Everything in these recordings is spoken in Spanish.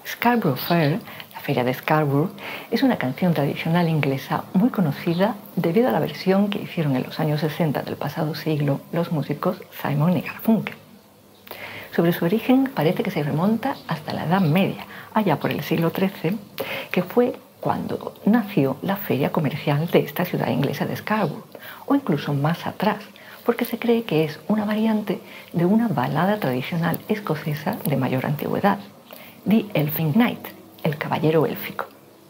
Scarborough Fair, la feria de Scarborough, es una canción tradicional inglesa muy conocida debido a la versión que hicieron en los años 60 del pasado siglo los músicos Simon y Garfunkel. Sobre su origen parece que se remonta hasta la Edad Media, allá por el siglo XIII, que fue cuando nació la feria comercial de esta ciudad inglesa de Scarborough, o incluso más atrás, porque se cree que es una variante de una balada tradicional escocesa de mayor antigüedad, The Elfin Knight, el caballero élfico.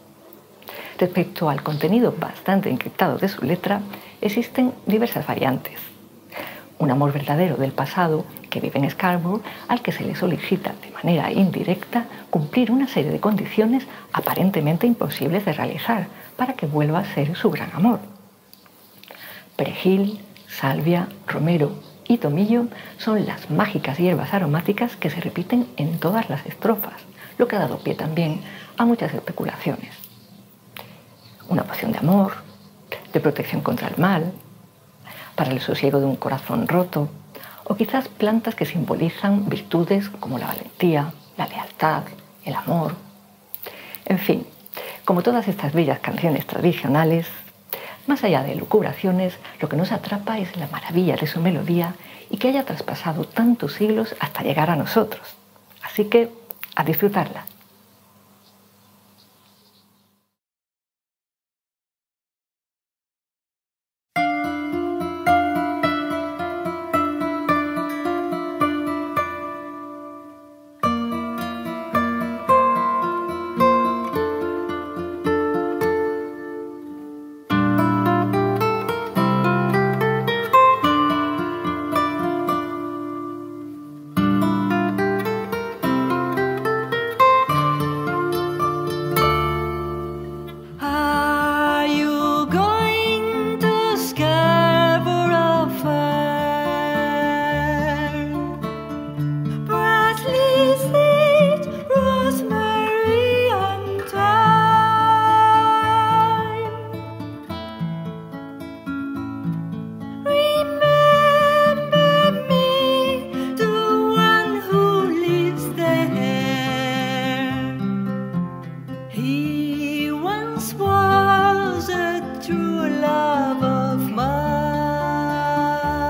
Respecto al contenido bastante encriptado de su letra, existen diversas variantes. Un amor verdadero del pasado que vive en Scarborough al que se le solicita de manera indirecta cumplir una serie de condiciones aparentemente imposibles de realizar para que vuelva a ser su gran amor. Perejil, salvia, romero y tomillo son las mágicas hierbas aromáticas que se repiten en todas las estrofas, lo que ha dado pie también a muchas especulaciones. Una poción de amor, de protección contra el mal, para el sosiego de un corazón roto, o quizás plantas que simbolizan virtudes como la valentía, la lealtad, el amor. En fin, como todas estas bellas canciones tradicionales, más allá de elucubraciones, lo que nos atrapa es la maravilla de su melodía y que haya traspasado tantos siglos hasta llegar a nosotros. Así que, a disfrutarla.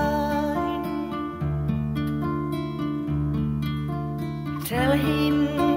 Tell him